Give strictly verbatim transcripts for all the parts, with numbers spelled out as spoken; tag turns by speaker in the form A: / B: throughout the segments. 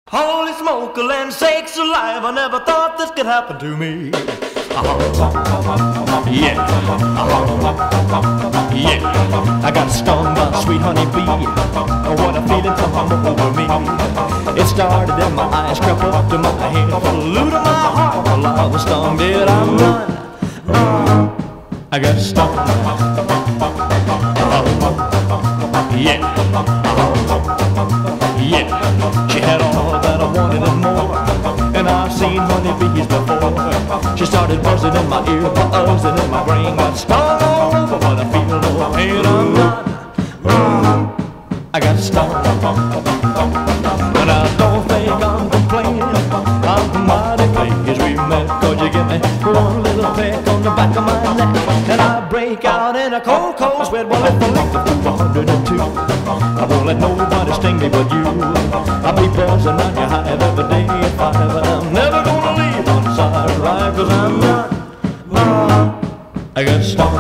A: Holy smoke, land sakes alive, I never thought this could happen to me. Uh-huh. Yeah. Uh-huh. Yeah. I got stung by a sweet honey bee. What a feeling come over me. It started in my eyes, crept up to my head, flew to my heart. Well, I was stung, did I run? Uh, I got stung. Uh-huh. Yeah. Uh-huh. Yeah. She had all that I wanted and more, and I've seen honeybees before. She started buzzing in my ear, buzzing in my brain, got stung all over, but I feel no pain. I'm not wrong. I got stung, and I don't think I'm complaining. I'm mighty pleased we met, 'cause you give me one little peck on the back of my neck, and I break out in a cold, cold sweat. Well, if I lick the food one hundred and two, I won't let nobody sting me but you. I'll be buzzing on your hive every day at five, and I'm never gonna leave one side right, 'cause I'm not, uh, I got stung.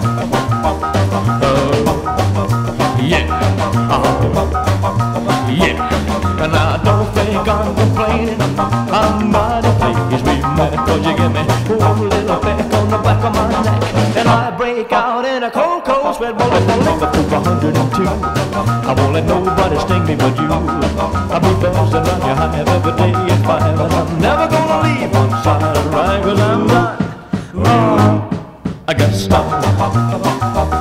A: Oh, yeah, uh-huh, yeah, and I don't think I'm complaining. I'm mighty pleased we met, 'cause you give me one little peck on the back of my neck, and I break out in a cold, cold sweat. Well, if I lick up to one hundred and two, I won't let nobody sting me but you. I'll be buzzing on your hive every day at five, and I'm never gonna leave one side right, 'cause I'm not, uh, I got stung.